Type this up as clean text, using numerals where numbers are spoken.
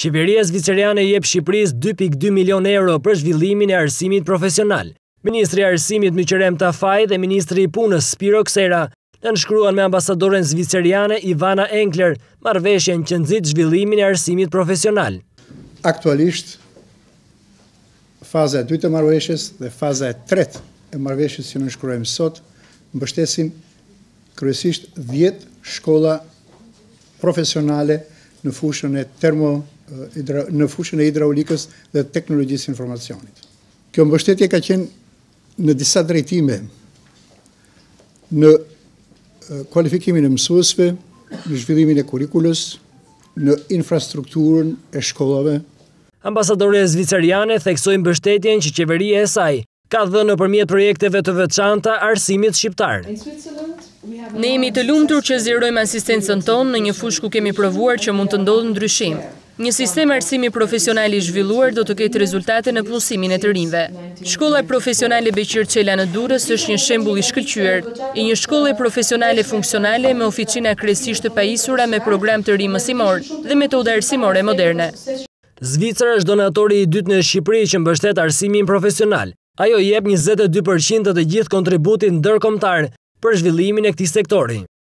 Qeveria zviceriane jep Shqipërisë 2.2 milion euro për zhvillimin e arsimit profesional. Ministri i Arsimit Myqerem Tafaj dhe Ministri i Punës Spiro Ksera nënshkruan me ambasadoren zviceriane Ivana Enkler marrëveshjen që nxit zhvillimin e arsimit profesional. Aktualisht, faza e dytë e marrëveshjes dhe faza e tretë e marrëveshjes që nënshkruajmë sot mbështesin kryesisht 10 shkolla profesionale në fushën e hidraulikës dhe teknologjisë informacionit. Kjo mbështetje ka qenë në disa drejtime, në kualifikimin e mësuesve, në zhvillimin e kurikulës, në infrastrukturën e shkollave. Ambasadore zviceriane theksoi mbështetjen që qeveria e saj ka dhënë nëpërmjet projekteve të veçanta arsimit shqiptar. Ne jemi të lumtur që zgjerojmë asistencën tonë në një fushë ku kemi provuar që mund të ndodhë ndryshim. Një sistem arsimi profesional i zhvilluar do të ketë rezultate në punësimin e të rinjve. Shkolla profesionale Beqir Çela në Durrës është një shembull i shkëlqyer i një shkolle profesionale funksionale me oficina kryesisht të pajisura me program të ri mësimor dhe metoda arsimore moderne. Zvicra është donatori i dytë në Shqipëri që mbështet arsimin profesional. Ajo jep 22% të gjithë kontributit ndërkombëtar për zhvillimin e këtij sektori.